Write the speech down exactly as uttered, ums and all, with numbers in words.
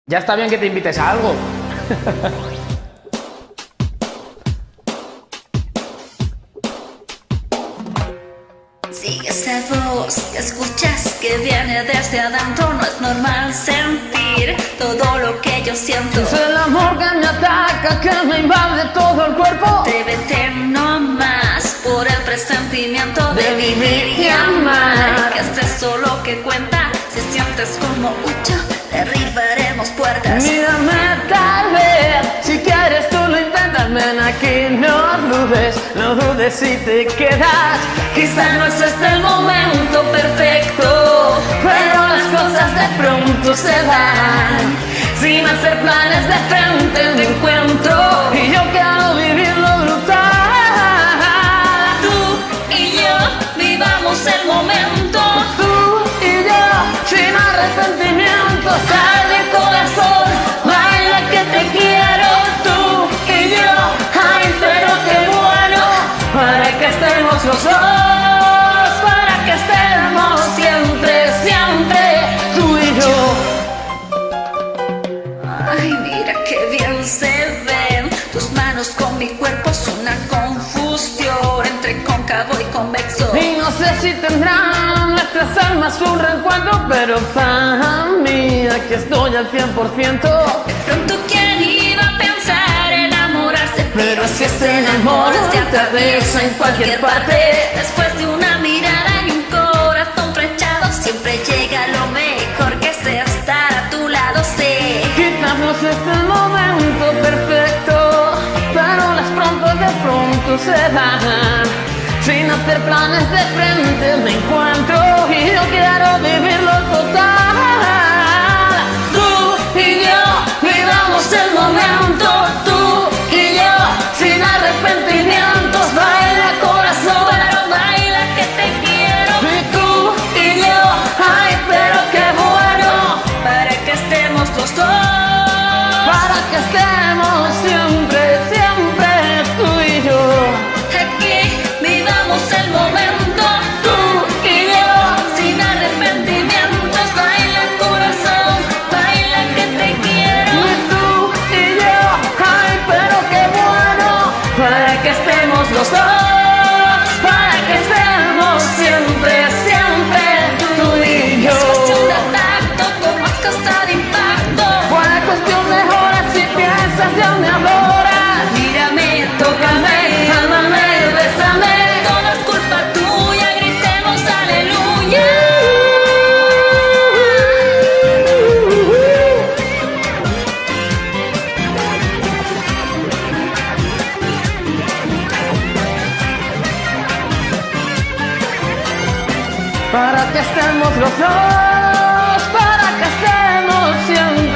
Ya está bien que te invites a algo. Sigue esa voz que escuchas que viene desde adentro. No es normal sentir todo lo que yo siento. Es el amor que me ataca, que me invade todo el cuerpo. Te vete nomás por el presentimiento de, De vivir y y amar. amar. Que esto es solo que cuenta. Si sientes como hucho, derribaremos puertas. Mírame tal vez, si quieres tú lo intentas. Ven aquí, no dudes, no dudes si te quedas. Quizá no es este el momento perfecto, Pero las cosas de pronto se dan, sin hacer planes de frente de encuentro. y yo quiero vivirlo brutal. Tú y yo vivamos el momento. Tú y yo, sin arrepentimiento, sale corazón, baila que te quiero. Tú y yo, ay, pero qué bueno, para que estemos los dos, para que estemos siempre, siempre, tú y yo. Ay, mira qué bien se ven tus manos con mi cuerpo. Es una confusión entre cóncavo y convexo. Y no sé si tendrán nuestras almas un reencuentro, pero para mí aquí estoy al cien por ciento. De pronto, ¿quién iba a pensar enamorarse? Pero si se enamora, te atraviesa en cualquier parte. Después de una mirada y un corazón flechado, siempre llega lo mejor que sé estar a tu lado. Sé Quizás no es este el momento perfecto, pero las pronto de pronto se dan. Sin hacer planes de frente me encuentro, y yo quiero vivirlo total. Tú y yo, vivamos el momento. Tú y yo, sin arrepentimientos, baila corazón. pero baila que te quiero. Y tú y yo, ay, pero qué bueno, Para que estemos los dos. para que estemos siempre, siempre, tú y yo. Aquí vivamos el momento. Tú y yo, Sin arrepentimientos, baila corazón, baila que te quiero. y tú y yo, ay, pero qué bueno, para que estemos los dos, para que estemos siempre, siempre, tú y yo. Es cuestión de tacto, con más costa de impacto. Buena cuestión mejora si piensas ya me adoras. Mírame, Tócame, ámame, bésame. todo es culpa tuya, gritemos aleluya. Para que estemos los dos, para que estemos siempre.